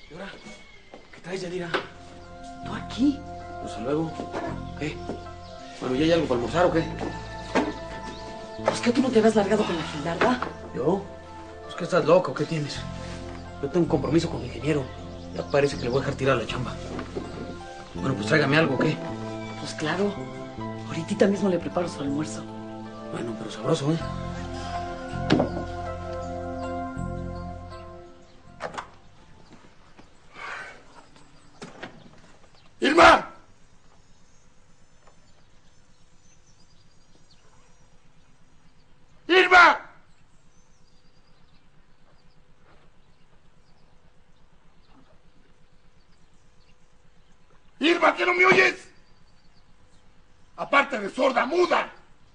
¿Y ahora? ¿Qué traes, Yadira? ¿Tú aquí? Pues hasta luego. ¿Qué? Bueno, ¿ya hay algo para almorzar o qué? Pues que tú no te habías largado con la Gildarda. ¿Yo? Pues que estás loco, ¿qué tienes? Yo tengo un compromiso con el ingeniero. Ya parece que le voy a dejar tirar la chamba. Bueno, pues tráigame algo, ¿o qué? Pues claro. Ahorita mismo le preparo su almuerzo. Bueno, pero sabroso, ¿eh? ¡Irma! ¡Irma! ¡Irma, que no me oyes! Aparte de sorda, muda.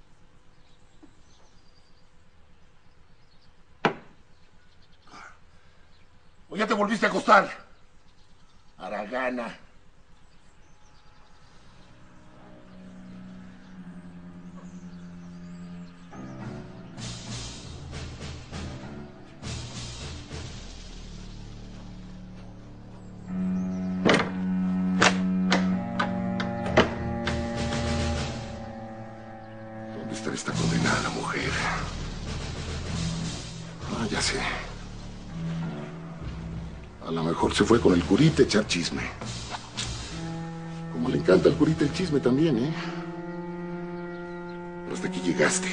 ¿O ya te volviste a acostar? Haragana. ¿Dónde estará esta condenada mujer? Ah, ya sé. A lo mejor se fue con el curita a echar chisme. Como le encanta al curita el chisme también, ¿eh? Pero hasta aquí llegaste.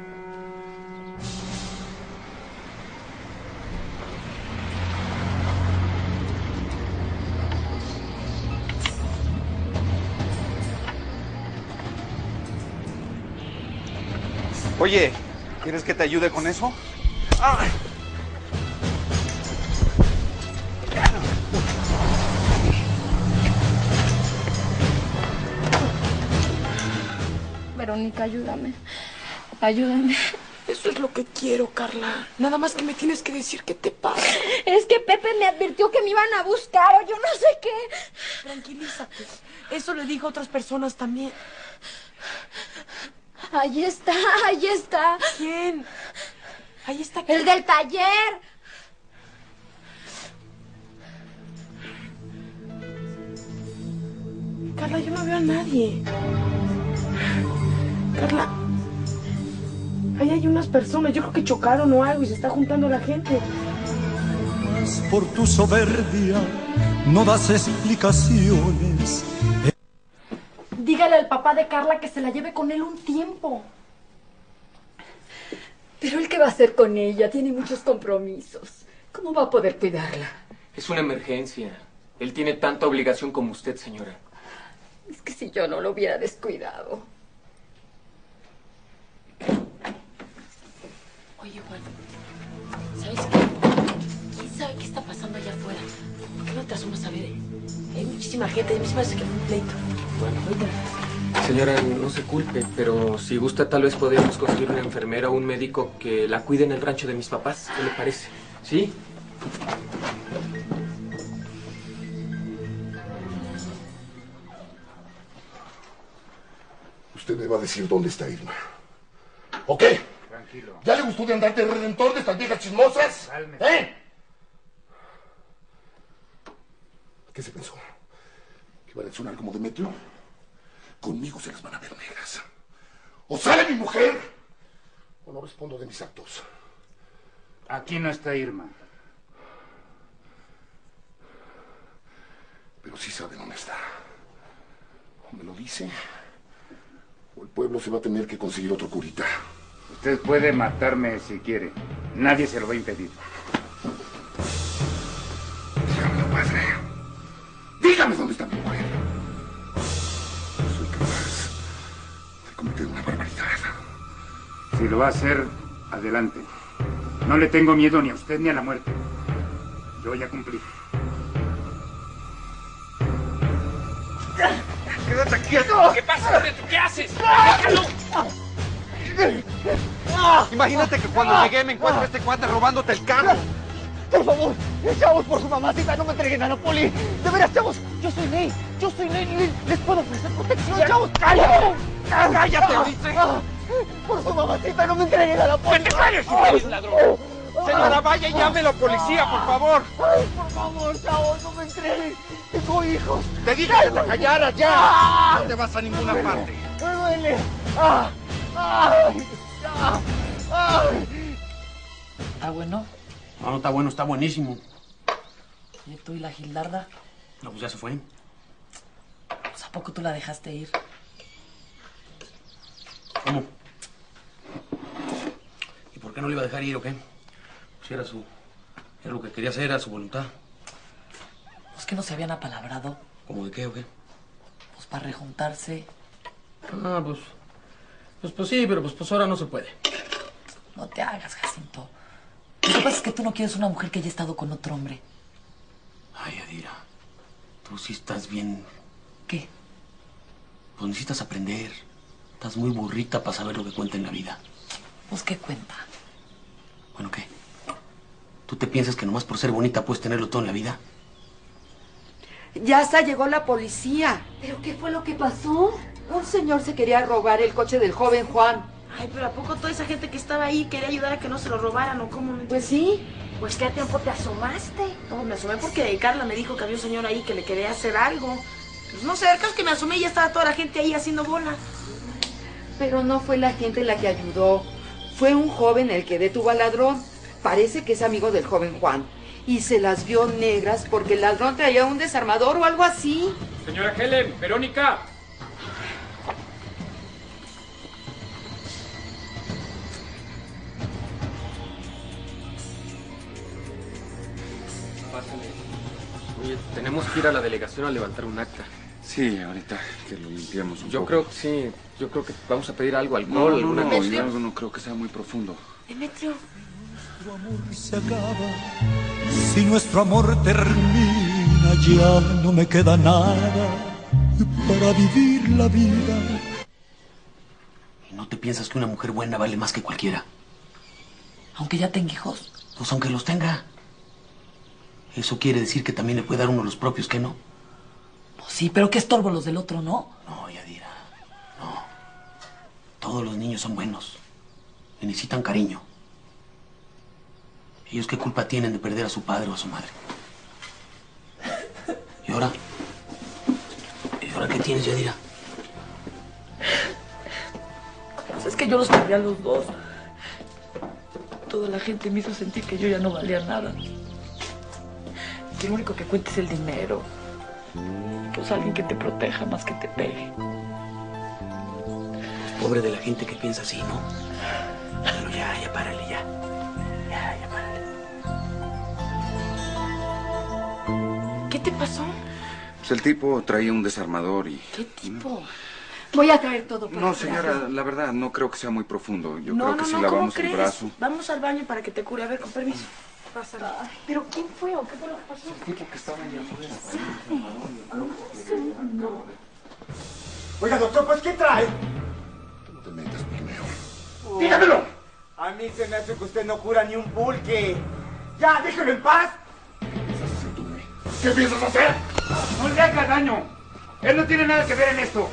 Oye, ¿quieres que te ayude con eso? ¡Ay! Verónica, ayúdame. Ayúdame. Eso es lo que quiero, Carla. Nada más que me tienes que decir qué te pasa. Es que Pepe me advirtió que me iban a buscar o yo no sé qué. Tranquilízate. Eso le dijo a otras personas también. Ahí está, ahí está. ¿Quién? Ahí está. El del taller. Carla, yo no veo a nadie. Carla, ahí hay unas personas. Yo creo que chocaron o algo y se está juntando la gente. Por tu soberbia no das explicaciones. Dígale al papá de Carla que se la lleve con él un tiempo. Pero él, ¿qué va a hacer con ella? Tiene muchos compromisos. ¿Cómo va a poder cuidarla? Es una emergencia. Él tiene tanta obligación como usted, señora. Es que si yo no lo hubiera descuidado. Oye, Juan, ¿sabes qué? ¿Quién sabe qué está pasando allá afuera? ¿Por qué no te asomas a ver? Hay muchísima gente, a mí se me parece que fue un pleito. Bueno, señora, no se culpe, pero si gusta tal vez podríamos conseguir una enfermera o un médico que la cuide en el rancho de mis papás. ¿Qué le parece? ¿Sí? Usted me va a decir dónde está Irma. ¿O qué? Tranquilo. ¿Ya le gustó de andarte de redentor de estas viejas chismosas? Cálmese. ¿Eh? ¿Qué se pensó? ¿Que va a reaccionar como Demetrio? Conmigo se las van a ver negras. O sale mi mujer, o no respondo de mis actos. Aquí no está Irma. Pero sí sabe dónde está. ¿O me lo dice? O el pueblo se va a tener que conseguir otro curita. Usted puede matarme si quiere. Nadie se lo va a impedir. Dígamelo, padre. Dígame dónde está mi mujer. Soy capaz de cometer una barbaridad. Si lo va a hacer, adelante. No le tengo miedo ni a usted ni a la muerte. Yo ya cumplí. ¡Quédate quieto! ¿Qué pasa, Demetrio? ¿Qué haces? ¡Déjalo! Imagínate que cuando llegué me encuentre este cuate robándote el carro. Por favor, chavos, por su mamacita, no me entreguen a la poli. De veras, chavos, yo soy Ney, les puedo ofrecer protección, chavos. ¡Cállate! ¡Cállate, dice! Por su mamacita, no me entreguen a la poli. ¡Que te calles, infeliz ladrón! Señora, vaya y llame a la policía, por favor. Ay, por favor, chavos, no me entregues. Tengo hijos. Te dije que te callaras ya. No te vas a ninguna parte. Me duele. Ay. ¿Está bueno? No, no está bueno, está buenísimo. ¿Y tú y la Gildarda? No, pues ya se fue. Pues ¿a poco tú la dejaste ir? ¿Cómo? ¿Y por qué no le iba a dejar ir o qué? Pues era lo que quería hacer, era su voluntad. Pues que no se habían apalabrado. ¿Cómo de qué o qué? Pues para rejuntarse. Ah, pues sí, pero pues ahora no se puede. No te hagas, Jacinto. Lo que pasa es que tú no quieres una mujer que haya estado con otro hombre. Ay, Adira, tú sí estás bien. ¿Qué? Pues necesitas aprender. Estás muy burrita para saber lo que cuenta en la vida. Pues, ¿qué cuenta? Bueno, ¿qué? ¿Tú te piensas que nomás por ser bonita puedes tenerlo todo en la vida? Ya hasta llegó la policía. ¿Pero qué fue lo que pasó? Un señor se quería robar el coche del joven Juan. Ay, pero ¿a poco toda esa gente que estaba ahí quería ayudar a que no se lo robaran o cómo? Pues sí. Pues ¿qué tiempo te asomaste? No, me asomé porque Carla me dijo que había un señor ahí que le quería hacer algo. Pues no sé, el caso es que me asomé y ya estaba toda la gente ahí haciendo bola. Pero no fue la gente la que ayudó. Fue un joven el que detuvo al ladrón. Parece que es amigo del joven Juan. Y se las vio negras porque el ladrón traía un desarmador o algo así. Señora Helen, Verónica. Pásale. Oye, tenemos que ir a la delegación a levantar un acta. Sí, ahorita que lo limpiamos un Yo poco. creo que sí. Yo creo que vamos a pedir algo, alcohol, alguna cosa. Yo no creo que sea muy profundo. Demetrio. Nuestro amor se acaba, si nuestro amor termina, ya no me queda nada para vivir la vida. ¿Y no te piensas que una mujer buena vale más que cualquiera? Aunque ya tenga hijos. Pues aunque los tenga. Eso quiere decir que también le puede dar uno los propios, ¿qué no? Pues sí, pero qué estorbo los del otro, ¿no? No, Yadira, no. Todos los niños son buenos y necesitan cariño. ¿Ellos qué culpa tienen de perder a su padre o a su madre? ¿Y ahora? ¿Y ahora qué tienes, Yadira? Pues es que yo los perdí a los dos. Toda la gente me hizo sentir que yo ya no valía nada. Que lo único que cuenta es el dinero. Pues alguien que te proteja más que te pegue. Pobre de la gente que piensa así, ¿no? Pero ya párale, ya. Ya párale. ¿Qué te pasó? Pues el tipo traía un desarmador y... ¿Qué tipo? Voy a traer todo para No, señora, la verdad, no creo que sea muy profundo. Yo No, creo que no, si no, lavamos ¿cómo el crees? brazo... Vamos al baño para que te cure. A ver, con permiso. Pásale. ¿Pero quién fue o qué fue lo que pasó? El tipo que estaba allá afuera. Oiga, doctor, pues ¿qué trae? No te metas, Pigmeo. ¡Dígamelo! A mí se me hace que usted no cura ni un pulque. ¡Ya, déjelo en paz! ¿Qué piensas hacer? ¡No le haga daño! Él no tiene nada que ver en esto.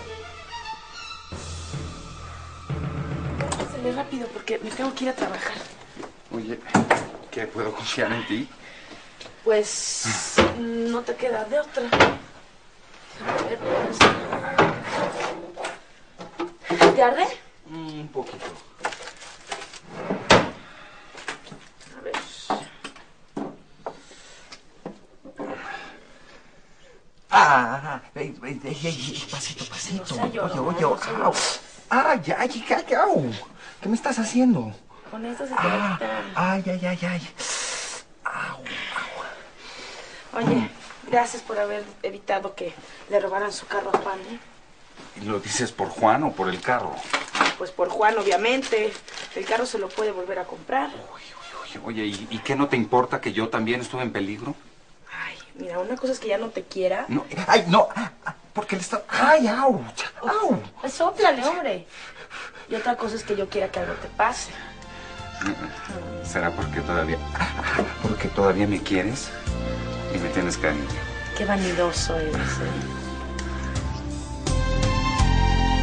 Pásale rápido porque me tengo que ir a trabajar. Oye, ¿qué? ¿Puedo confiar en ti? Pues no te queda de otra. A ver, pues. ¿Te arde? Un poquito. A ver. Pasito, pasito. No sea llorón, Oye, no sea au. llorón. Ay, au. ¿Qué me estás haciendo? Con esto se te va a quitar. Ay. Au. Oye, gracias por haber evitado que le robaran su carro a Juan, ¿eh? ¿Lo dices por Juan o por el carro? Pues por Juan, obviamente. El carro se lo puede volver a comprar. Oye, ¿y qué no te importa que yo también estuve en peligro? Ay, mira, una cosa es que ya no te quiera. No, Ay, no. Porque le está... Ay, au. Au. Pues sóplale, hombre. Y otra cosa es que yo quiera que algo te pase. ¿Será porque todavía me quieres y me tienes cariño? Qué vanidoso eres,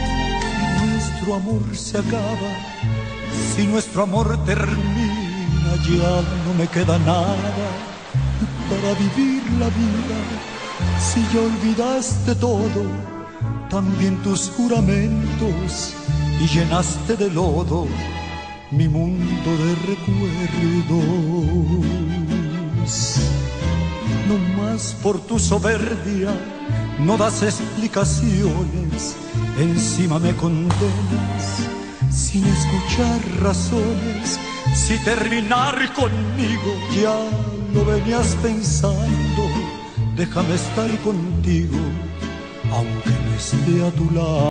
Si nuestro amor se acaba, si nuestro amor termina, ya no me queda nada para vivir la vida. Si ya olvidaste todo, también tus juramentos, y llenaste de lodo mi mundo de recuerdos. No más por tu soberbia no das explicaciones, encima me condenas sin escuchar razones. Si terminar conmigo ya lo venías pensando, déjame estar contigo aunque no esté a tu lado.